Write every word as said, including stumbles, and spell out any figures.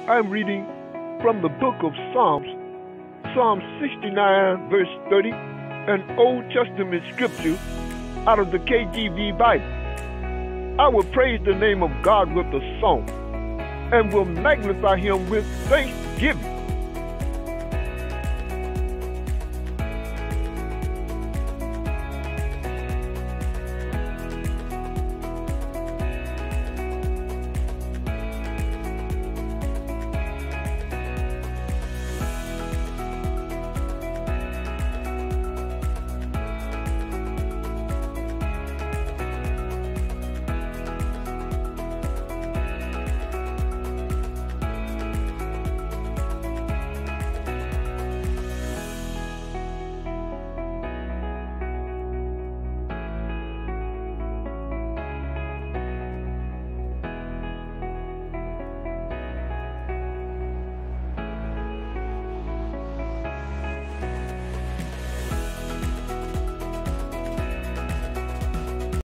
I'm reading from the book of Psalms, Psalm sixty-nine, verse thirty, an Old Testament scripture out of the K J V Bible. I will praise the name of God with a song and will magnify him with thanksgiving.